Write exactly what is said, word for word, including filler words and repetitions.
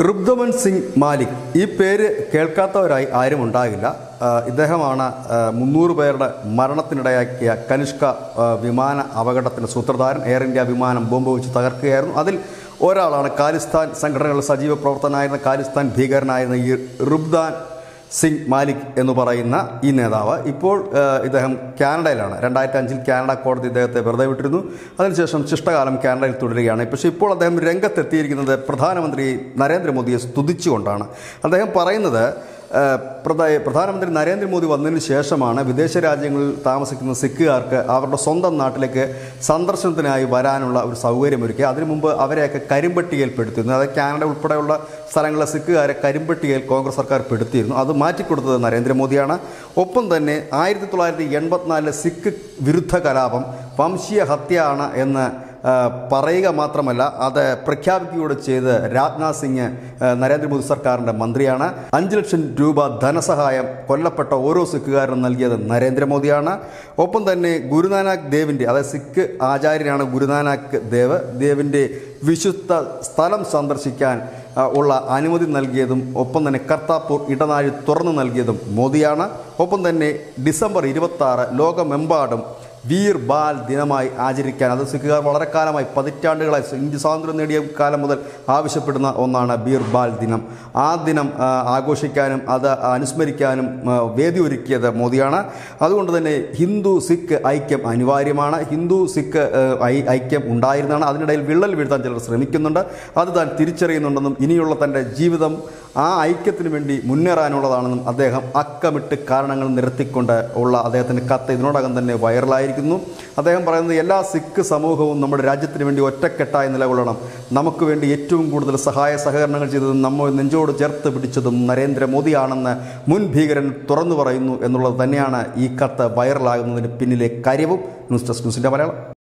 റുബ്ദമൻ സിംഗ് മാലിക് ഈ പേര് കേൾക്കാത്തവരായി ആരും ഉണ്ടാകില്ല. ഇദ്ദേഹമാണ് മുന്നൂറ് പേരുടെ മരണത്തിനിടയാക്കിയ കനിഷ്ക വിമാന അപകടത്തിൻ്റെ സൂത്രധാരൻ. എയർ ഇന്ത്യ വിമാനം ബോംബ് വെച്ച് തകർക്കുകയായിരുന്നു. അതിൽ ഒരാളാണ് ഖാലിസ്ഥാൻ സംഘടനകളുടെ സജീവ പ്രവർത്തനായിരുന്ന ഖാലിസ്ഥാൻ ഭീകരനായിരുന്ന ഈ റുബ്ദാൻ സിംഗ് മാലിക് എന്ന് പറയുന്ന ഈ നേതാവ്. ഇപ്പോൾ ഇദ്ദേഹം കാനഡയിലാണ്. രണ്ടായിരത്തി അഞ്ചിൽ കാനഡ കോടതി ഇദ്ദേഹത്തെ വെറുതെ വിട്ടിരുന്നു. അതിനുശേഷം ശിഷ്ടകാലം കാനഡയിൽ തുടരുകയാണ്. പക്ഷേ ഇപ്പോൾ അദ്ദേഹം രംഗത്തെത്തിയിരിക്കുന്നത് പ്രധാനമന്ത്രി നരേന്ദ്രമോദിയെ സ്തുതിച്ചുകൊണ്ടാണ്. അദ്ദേഹം പറയുന്നത് പ്രധാനമന്ത്രി നരേന്ദ്രമോദി വന്നതിന് ശേഷമാണ് വിദേശ രാജ്യങ്ങളിൽ താമസിക്കുന്ന സിഖുകാർക്ക് അവരുടെ സ്വന്തം നാട്ടിലേക്ക് സന്ദർശനത്തിനായി വരാനുള്ള ഒരു സൗകര്യമൊരുക്കി. അതിനു മുമ്പ് അവരെയൊക്കെ കരിമ്പട്ടികയിൽ പെടുത്തിയിരുന്നു. അതായത് കാനഡ ഉൾപ്പെടെയുള്ള സ്ഥലങ്ങളിലെ സിഖുകാരെ കരിമ്പട്ടികയിൽ കോൺഗ്രസ് സർക്കാർ പെടുത്തിയിരുന്നു. അത് മാറ്റിക്കൊടുത്തത് നരേന്ദ്രമോദിയാണ്. ഒപ്പം തന്നെ ആയിരത്തി തൊള്ളായിരത്തി എൺപത്തിനാലിലെ സിഖ് വിരുദ്ധ കലാപം വംശീയ ഹത്യയാണ് എന്ന് പറയുക മാത്രമല്ല, അത് പ്രഖ്യാപിക്കുകയൂടെ ചെയ്ത് രാജ്നാഥ് സിംഗ് നരേന്ദ്രമോദി സർക്കാരിൻ്റെ മന്ത്രിയാണ്. അഞ്ച് ലക്ഷം രൂപ ധനസഹായം കൊല്ലപ്പെട്ട ഓരോ സിഖുകാരനും നൽകിയത് നരേന്ദ്രമോദിയാണ്. ഒപ്പം തന്നെ ഗുരുനാനാക്ക് ദേവിൻ്റെ, അതായത് സിഖ് ആചാര്യനാണ് ഗുരുനാനാക്ക് ദേവ്, ദേവിൻ്റെ വിശുദ്ധ സ്ഥലം സന്ദർശിക്കാൻ ഉള്ള അനുമതി നൽകിയതും ഒപ്പം തന്നെ കർത്താപൂർ ഇടനാഴി തുറന്നു നൽകിയതും മോദിയാണ്. ഒപ്പം തന്നെ ഡിസംബർ ഇരുപത്തി ആറ് ലോകമെമ്പാടും വീർ ബാൽ ദിനമായി ആചരിക്കാൻ, അത് സിഖുകാർ വളരെ കാലമായി പതിറ്റാണ്ടുകളായി ഇന്ത്യ സ്വാതന്ത്ര്യം നേടിയ കാലം മുതൽ ആവശ്യപ്പെടുന്ന ഒന്നാണ് ബീർ ബാൽ ദിനം. ആ ദിനം ആഘോഷിക്കാനും അത് അനുസ്മരിക്കാനും വേദി ഒരുക്കിയത് മോദിയാണ്. അതുകൊണ്ട് തന്നെ ഹിന്ദു സിഖ് ഐക്യം അനിവാര്യമാണ്. ഹിന്ദു സിഖ് ഐക്യം ഉണ്ടായിരുന്നതാണ്. അതിനിടയിൽ വിള്ളൽ വീഴ്ത്താൻ ചിലർ ശ്രമിക്കുന്നുണ്ട്. അത് താൻ തിരിച്ചറിയുന്നുണ്ടെന്നും ഇനിയുള്ള തൻ്റെ ജീവിതം ആ ഐക്യത്തിന് വേണ്ടി മുന്നേറാനുള്ളതാണെന്നും അദ്ദേഹം അക്കമിട്ട് കാരണങ്ങൾ നിരത്തിക്കൊണ്ട് ഉള്ള അദ്ദേഹത്തിൻ്റെ കത്ത് ഇതിനോടകം തന്നെ വൈറലായിരിക്കുന്നു. അദ്ദേഹം പറയുന്നത് എല്ലാ സിഖ് സമൂഹവും നമ്മുടെ രാജ്യത്തിന് വേണ്ടി ഒറ്റക്കെട്ടായി നിലകൊള്ളണം. നമുക്ക് വേണ്ടി ഏറ്റവും കൂടുതൽ സഹായ സഹകരണങ്ങൾ ചെയ്തതും നമ്മൾ നെഞ്ചോട് ചേർത്ത് പിടിച്ചതും നരേന്ദ്രമോദിയാണെന്ന് മുൻ ഭീകരൻ തുറന്നു പറയുന്നു എന്നുള്ളത് തന്നെയാണ് ഈ കത്ത് വൈറലാകുന്നതിന് പിന്നിലെ കാര്യവും. ന്യൂസ് ഡെസ്ക് ന്യൂസിൻ്റെ മലയാളം.